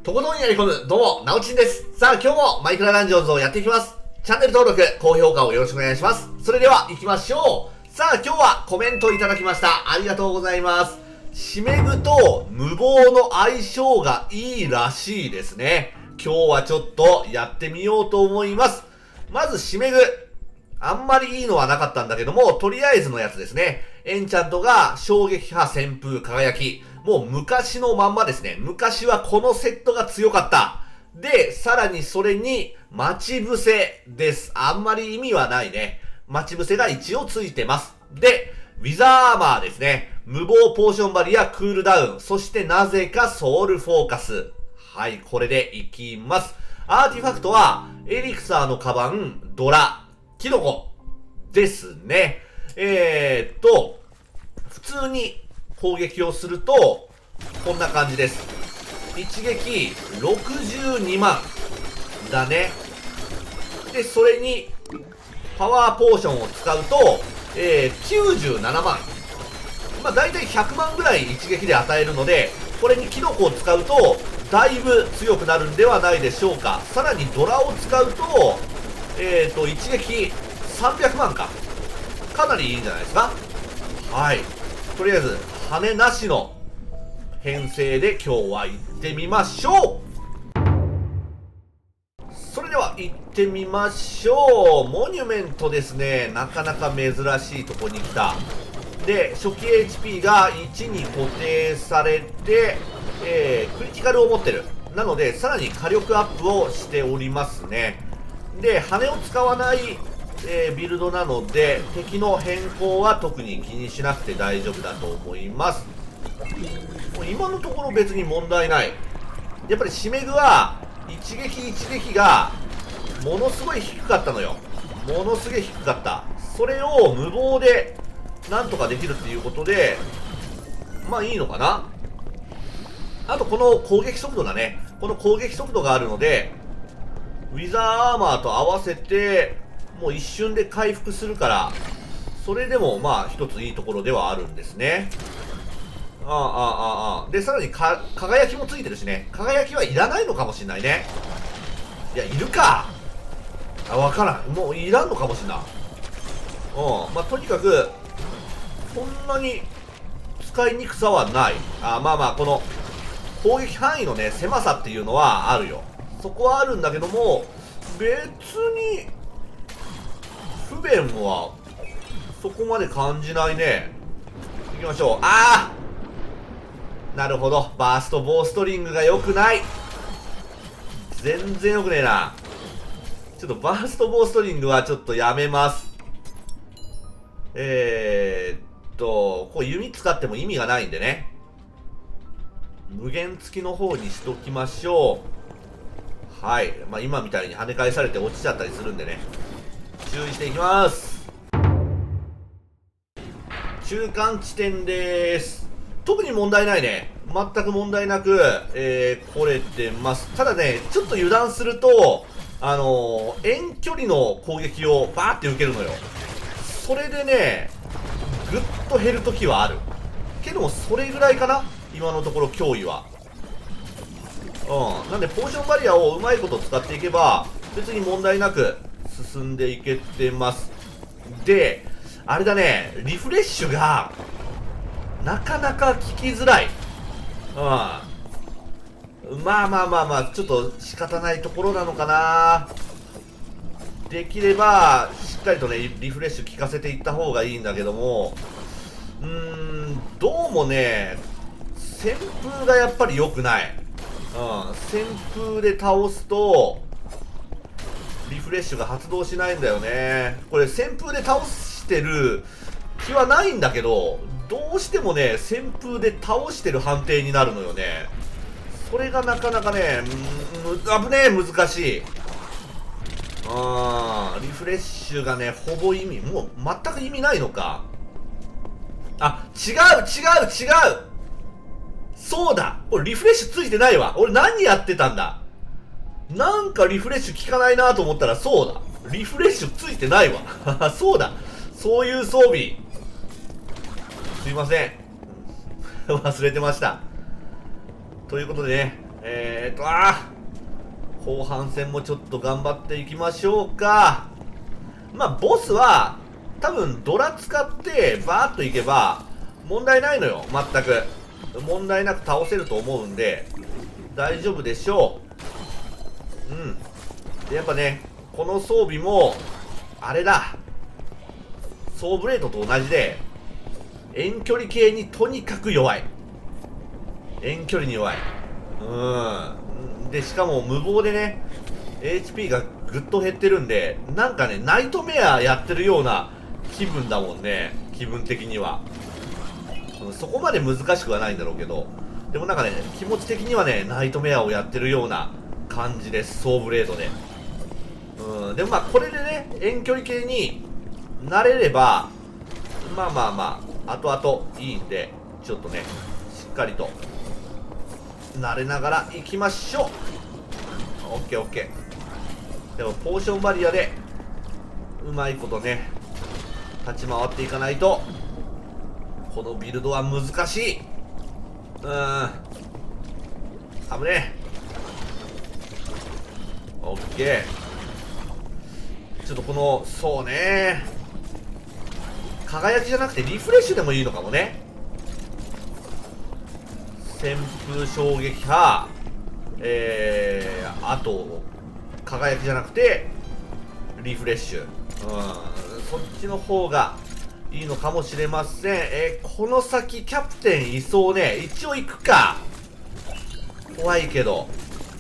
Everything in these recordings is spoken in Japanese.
とことんやり込む、どうも、なおちんです。さあ、今日もマイクラダンジョンズをやっていきます。チャンネル登録、高評価をよろしくお願いします。それでは、行きましょう。さあ、今日はコメントいただきました。ありがとうございます。しめぐと無謀の相性がいいらしいですね。今日はちょっとやってみようと思います。まず、しめぐ。あんまりいいのはなかったんだけども、とりあえずのやつですね。エンチャントが衝撃波旋風輝き。もう昔のまんまですね。昔はこのセットが強かった。で、さらにそれに待ち伏せです。あんまり意味はないね。待ち伏せが一応ついてます。で、ウィザーアーマーですね。無謀ポーションバリアクールダウン。そしてなぜかソウルフォーカス。はい、これでいきます。アーティファクトはエリクサーのカバン、ドラ、キノコですね。普通に攻撃をすると、こんな感じです。一撃62万だね。で、それに、パワーポーションを使うと、97万。まあ、だいたい100万ぐらい一撃で与えるので、これにキノコを使うと、だいぶ強くなるんではないでしょうか。さらにドラを使うと、一撃300万か。かなりいいんじゃないですか。はい。とりあえず、羽なしの編成で今日は行ってみましょう。それでは行ってみましょう。モニュメントですね。なかなか珍しいとこに来た。で、初期 HP が1に固定されて、クリティカルを持ってる。なので、さらに火力アップをしておりますね。で、羽を使わないビルドなので、敵の変更は特に気にしなくて大丈夫だと思います。もう今のところ別に問題ない。やっぱりしめぐは、一撃一撃が、ものすごい低かったのよ。ものすげえ低かった。それを無謀で、なんとかできるっていうことで、まあいいのかな。あとこの攻撃速度だね。この攻撃速度があるので、ウィザーアーマーと合わせて、もう一瞬で回復するから、それでもまあ一ついいところではあるんですね。で、さらに輝きもついてるしね。輝きはいらないのかもしんないね。いや、いるか。わからん。もういらんのかもしんない。まあとにかく、そんなに使いにくさはない。まあまあ、この攻撃範囲のね、狭さっていうのはあるよ。そこはあるんだけども、別に、不便は、そこまで感じないね。行きましょう。なるほど。バーストボーストリングが良くない。全然良くねえな。ちょっとバーストボーストリングはちょっとやめます。こう弓使っても意味がないんでね。無限付きの方にしときましょう。はい。まあ今みたいに跳ね返されて落ちちゃったりするんでね。注意していきます。中間地点です。特に問題ないね。全く問題なく、来れてます。ただね、ちょっと油断すると、遠距離の攻撃をバーって受けるのよ。それでね、ぐっと減るときはある。けども、それぐらいかな今のところ脅威は。なんで、ポーションバリアをうまいこと使っていけば、別に問題なく進んでいけてます。で、あれだね、リフレッシュが、なかなか効きづらい。まあ、ちょっと仕方ないところなのかな。できれば、しっかりとね、リフレッシュ効かせていった方がいいんだけども、どうもね、旋風がやっぱり良くない。旋風で倒すと、リフレッシュが発動しないんだよね。これ旋風で倒してる気はないんだけど、どうしてもね、旋風で倒してる判定になるのよね。それがなかなかね、危ねえ、難しい。リフレッシュがね、ほぼ意味、もう全く意味ないのか。違うそうだ、これリフレッシュついてないわ。俺何やってたんだ。なんかリフレッシュ効かないなと思ったらそうだ。リフレッシュついてないわ。そうだ。そういう装備。すいません。忘れてました。ということでね、 後半戦もちょっと頑張っていきましょうか。まあ、ボスは、多分ドラ使ってバーッといけば、問題ないのよ、全く。問題なく倒せると思うんで、大丈夫でしょう。うん。で、やっぱね、この装備も、あれだ。ソーブレードと同じで、遠距離系にとにかく弱い。遠距離に弱い。で、しかも無謀でね、HP がぐっと減ってるんで、なんかね、ナイトメアやってるような気分だもんね。気分的には。そこまで難しくはないんだろうけど、でもなんかね、気持ち的にはね、ナイトメアをやってるような感じです、ソーブレードで。でもまあ、これでね、遠距離系になれれば、まあまあまあ、後々いいんで、ちょっとね、しっかりと、慣れながら行きましょう。オッケーオッケー。でも、ポーションバリアで、うまいことね、立ち回っていかないと、このビルドは難しい。危ねえ。オッケー。ちょっとこの、そうね、輝きじゃなくてリフレッシュでもいいのかもね。旋風衝撃波、あと輝きじゃなくてリフレッシュ、そっちの方がいいのかもしれません。この先キャプテンいそうね。一応行くか。怖いけど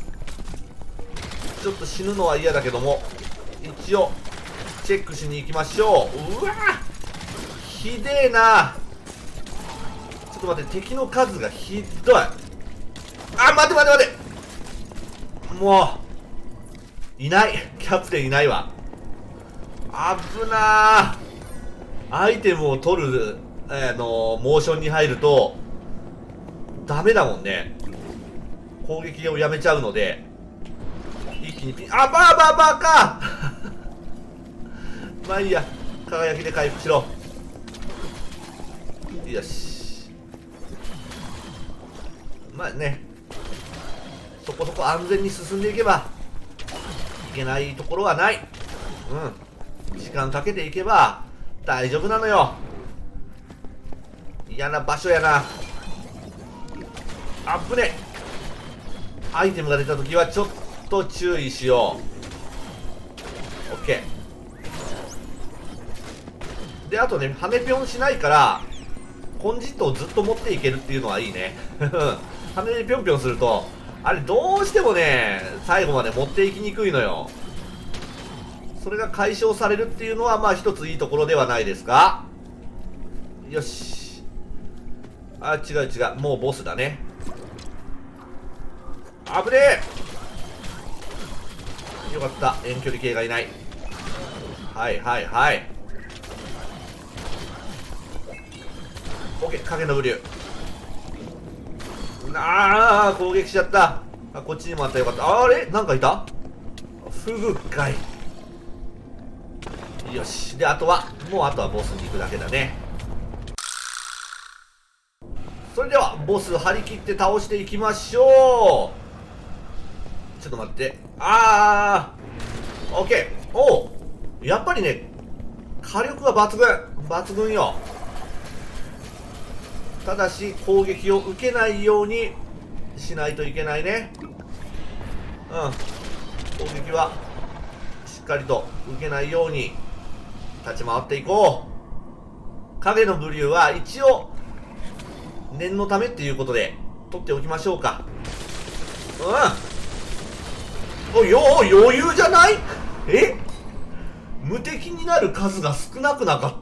ちょっと死ぬのは嫌だけども、一応チェックしに行きましょう。うわひでえな。ちょっと待って、敵の数がひどい。待て待て待て、もういない。キャプテンいないわ。危なー。アイテムを取る、モーションに入るとダメだもんね。攻撃をやめちゃうので、一気にバーかまあいいや、輝きで回復しろ。よし、まあね、そこそこ安全に進んでいけばいけないところはない。時間かけていけば大丈夫なのよ。嫌な場所やな。あぶね。アイテムが出た時はちょっと注意しよう。オッケー。で、あとね、羽ぴょんしないから金じっとをずっと持っていけるっていうのはいいね羽でぴょんぴょんするとあれどうしてもね、最後まで持っていきにくいのよ。それが解消されるっていうのはまあ一ついいところではないですか。よし。違う違う、もうボスだね。危ねえ。よかった、遠距離系がいない。はいはいはい。オッケー、影のブリュー。攻撃しちゃった。こっちにもあったらよかった。あれなんかいた。フグかい。よし。で、あとはボスに行くだけだね。それではボス張り切って倒していきましょう。ちょっと待って。オッケー。おう、やっぱりね、火力が抜群よ。ただし攻撃を受けないようにしないといけないね。攻撃はしっかりと受けないように立ち回っていこう。影のブリューは一応念のためっていうことで取っておきましょうか。余裕じゃない？無敵になる数が少なくなかった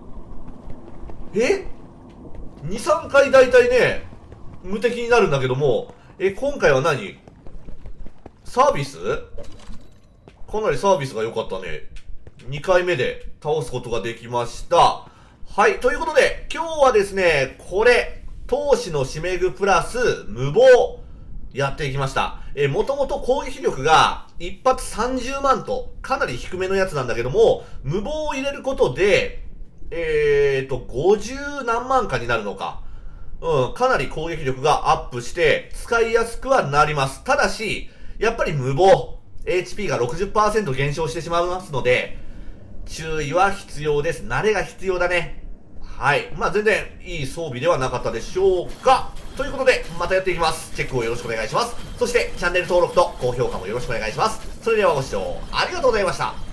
？2、3回大体ね、無敵になるんだけども、今回は何？サービス？かなりサービスが良かったね。2回目で倒すことができました。はい、ということで、今日はですね、これ、闘志のしめぐプラス無謀、やっていきました。もともと攻撃力が一発30万と、かなり低めのやつなんだけども、無謀を入れることで、50何万かになるのか。 かなり攻撃力がアップして、使いやすくはなります。ただし、やっぱり無謀、HP が 60% 減少してしまいますので、注意は必要です。慣れが必要だね。はい。まあ全然いい装備ではなかったでしょうか。ということで、またやっていきます。チェックをよろしくお願いします。そして、チャンネル登録と高評価もよろしくお願いします。それではご視聴ありがとうございました。